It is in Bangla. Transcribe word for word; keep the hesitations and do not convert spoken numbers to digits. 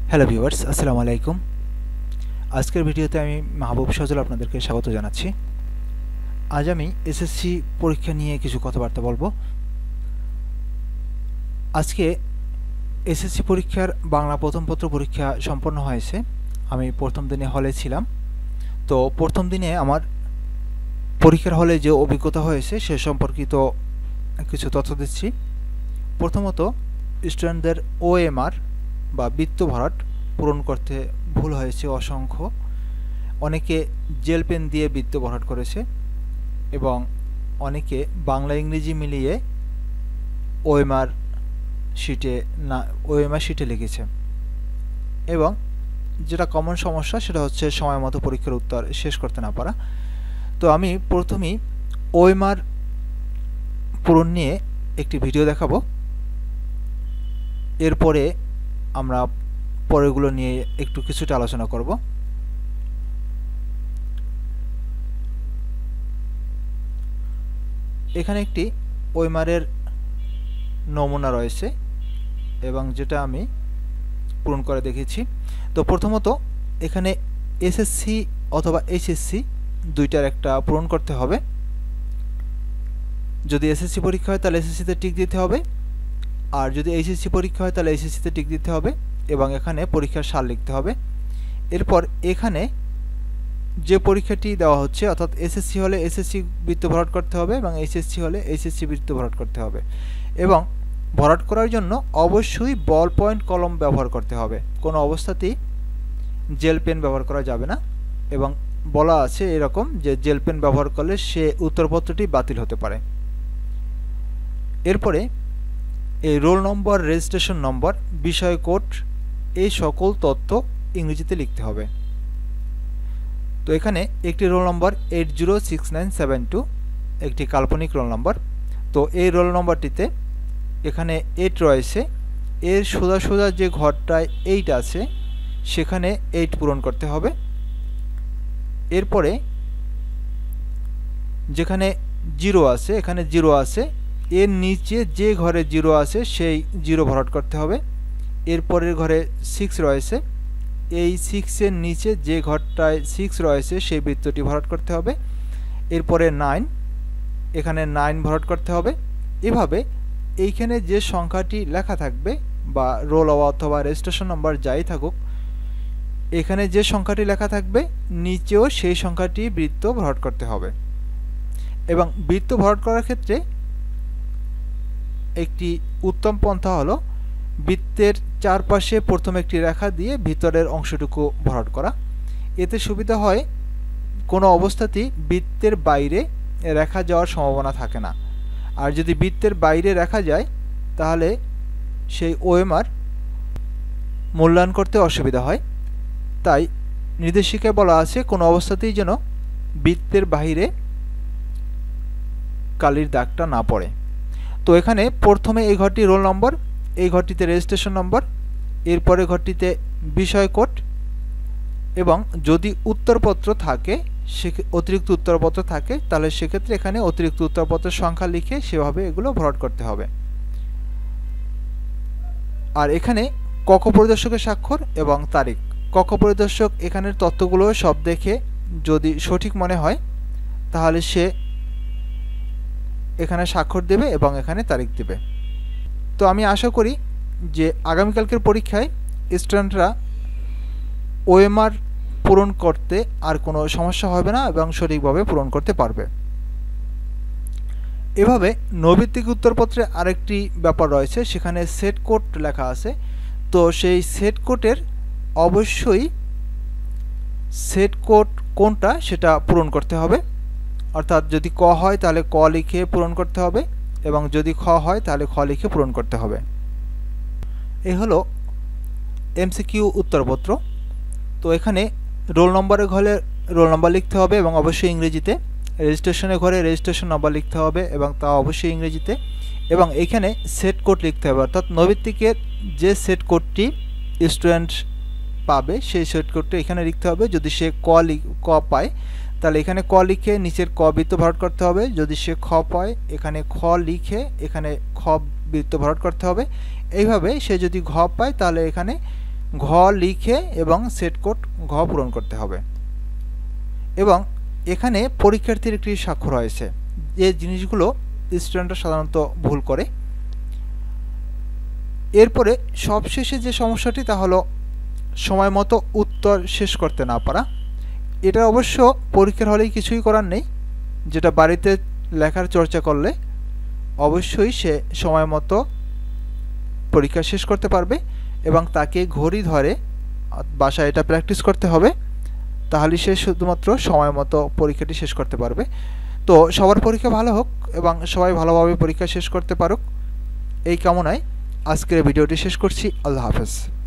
হ্যালো ভিউয়ার্স, আসসালামু আলাইকুম। আজকের ভিডিওতে আমি মাহবুব সজল আপনাদেরকে স্বাগত জানাচ্ছি। আজ আমি এসএসসি পরীক্ষা নিয়ে কিছু কথাবার্তা বলবো। আজকে এসএসসি পরীক্ষার বাংলা প্রথম পত্র পরীক্ষা সম্পন্ন হয়েছে। আমি প্রথম দিনে হলে ছিলাম। তো প্রথম দিনে আমার পরীক্ষার হলে যে অভিজ্ঞতা হয়েছে সে সম্পর্কিত কিছু তথ্য দিচ্ছি। প্রথমত, স্টুডেন্টদের ওএমআর বা বৃত্ত ভরাট পূরণ করতে ভুল হয়েছে অসংখ্য। অনেকে জেল পেন দিয়ে বৃত্ত ভরাট করেছে এবং অনেকে বাংলা ইংরেজি মিলিয়ে ওএমআর শিটে না ওএমআর শিটে লিখেছে। এবং যেটা কমন সমস্যা সেটা হচ্ছে সময় মতো পরীক্ষার উত্তর শেষ করতে না পারা। তো আমি প্রথমেই ওএমআর পূরণ নিয়ে একটি ভিডিও দেখাবো, এরপরে আমরা পরেরগুলো নিয়ে একটু কিছুটা আলোচনা করব। এখানে একটি ওএমআরের নমুনা রয়েছে এবং যেটা আমি পূরণ করে দেখেছি। তো প্রথমত এখানে এসএসসি অথবা এইচএসসি দুইটার একটা পূরণ করতে হবে। যদি এসএসসি পরীক্ষা হয় তাহলে এসএসসিতে টিক দিতে হবে, আর যদি এইচএসসি পরীক্ষা হয় তাহলে এইচএসসিতে টিক দিতে হবে এবং এখানে পরীক্ষার সাল লিখতে হবে। এরপর এখানে যে পরীক্ষাটি দেওয়া হচ্ছে অর্থাৎ এসএসসি হলে এসএসসি বৃত্ত ভরাট করতে হবে এবং এইচএসসি হলে এইচএসসি বৃত্ত ভরাট করতে হবে। এবং ভরাট করার জন্য অবশ্যই বল পয়েন্ট কলম ব্যবহার করতে হবে, কোনো অবস্থাতেই জেল পেন ব্যবহার করা যাবে না। এবং বলা আছে এরকম যে জেল পেন ব্যবহার করলে সে উত্তরপত্রটি বাতিল হতে পারে। এরপরে এই রোল নম্বর, রেজিস্ট্রেশন নম্বর, বিষয় কোড, এই সকল তথ্য ইংরেজিতে লিখতে হবে। তো এখানে একটি roll number eight zero six nine seven two, একটি কাল্পনিক রোল নম্বর। তো এই রোল নম্বরটিতে এখানে এইট রয়েছে, এর সোজা সোজা যে ঘরটায় এইট আছে সেখানে এইট পূরণ করতে হবে। এরপরে যেখানে জিরো আছে এখানে জিরো আছে, এর নিচে যে ঘরে জিরো আছে সেই জিরো ভরাট করতে হবে। এরপরের ঘরে সিক্স রয়েছে, এই সিক্সের নিচে যে ঘরটায় সিক্স রয়েছে সেই বৃত্তটি ভরাট করতে হবে। এরপরে নাইন, এখানে নাইন ভরাট করতে হবে। এভাবে এইখানে যে সংখ্যাটি লেখা থাকবে বা রোল অথবা রেজিস্ট্রেশন নাম্বার যাই থাকুক, এখানে যে সংখ্যাটি লেখা থাকবে নিচেও সেই সংখ্যাটি বৃত্ত ভরাট করতে হবে। এবং বৃত্ত ভরাট করার ক্ষেত্রে একটি উত্তম পন্থা হলো বৃত্তের চারপাশে প্রথম একটি রেখা দিয়ে ভিতরের অংশটুকু ভরাট করা। এতে সুবিধা হয়, কোনো অবস্থাতেই বৃত্তের বাইরে রেখা যাওয়ার সম্ভাবনা থাকে না। আর যদি বৃত্তের বাইরে রেখা যায় তাহলে সেই ওএমআর মূল্যায়ন করতে অসুবিধা হয়। তাই নির্দেশিকায় বলা আছে কোনো অবস্থাতেই যেন বৃত্তের বাইরে কালির দাগটা না পড়ে। তো এখানে প্রথমে এই ঘরটি রোল নম্বর, এই ঘরটিতে রেজিস্ট্রেশন নম্বর, এরপরে ঘরটিতে বিষয় কোড, এবং যদি উত্তরপত্র থাকে সে অতিরিক্ত উত্তরপত্র থাকে তাহলে সেক্ষেত্রে এখানে অতিরিক্ত উত্তরপত্রের সংখ্যা লিখে সেভাবে এগুলো ভরাট করতে হবে। আর এখানে কক্ষ পরিদর্শকের স্বাক্ষর এবং তারিখ। কক্ষ পরিদর্শক এখানের তথ্যগুলো সব দেখে যদি সঠিক মনে হয় তাহলে সে এখানে স্বাক্ষর দেবে এবং এখানে তারিখ দেবে। তো আমি আশা করি যে আগামীকালকের পরীক্ষায় স্টুডেন্টরা ওএমআর পূরণ করতে আর কোনো সমস্যা হবে না এবং সঠিকভাবে পূরণ করতে পারবে। এভাবে নৈর্ব্যক্তিক উত্তরপত্রে আরেকটি ব্যাপার রয়েছে, সেখানে সেট কোড লেখা আছে। তো সেই সেট কোডের অবশ্যই সেট কোড কোনটা সেটা পূরণ করতে হবে। অর্থাৎ যদি ক হয় তাহলে ক লিখে পূরণ করতে হবে এবং যদি খ হয় তাহলে খ লিখে পূরণ করতে হবে। এই হলো এমসিকিউ উত্তরপত্র। তো এখানে রোল নম্বরের ঘরে রোল নম্বর লিখতে হবে এবং অবশ্যই ইংরেজিতে, রেজিস্ট্রেশনের ঘরে রেজিস্ট্রেশন নম্বর লিখতে হবে এবং তা অবশ্যই ইংরেজিতে, এবং এখানে সেট কোড লিখতে হবে। অর্থাৎ নৈর্ব্যক্তিকের যে সেট কোডটি স্টুডেন্ট পাবে সেই সেট কোডটি এখানে লিখতে হবে। যদি সে ক ক পায় তাহলে এখানে ক লিখে নিচের ক বৃত্ত ভরাট করতে হবে। যদি সে খ পায় এখানে খ লিখে এখানে খ বৃত্ত ভরাট করতে হবে। এইভাবে সে যদি ঘ পায় তাহলে এখানে ঘ লিখে এবং সেট কোড ঘ পূরণ করতে হবে। এবং এখানে পরীক্ষার্থীর একটি স্বাক্ষর রয়েছে, যে জিনিসগুলো স্টুডেন্টরা সাধারণত ভুল করে। এরপরে সবশেষে যে সমস্যাটি তা হলো সময় মতো উত্তর শেষ করতে না পারা। এটা অবশ্য পরীক্ষার হলেই কিছুই করার নেই, যেটা বাড়িতে লেখার চর্চা করলে অবশ্যই সে সময় মতো পরীক্ষা শেষ করতে পারবে এবং তাকে ঘড়ি ধরে বাসায় এটা প্র্যাকটিস করতে হবে, তাহলে সে শুধুমাত্র সময় মতো পরীক্ষাটি শেষ করতে পারবে। তো সবার পরীক্ষা ভালো হোক এবং সবাই ভালোভাবে পরীক্ষা শেষ করতে পারুক, এই কামনায় আজকের ভিডিওটি শেষ করছি। আল্লাহ হাফেজ।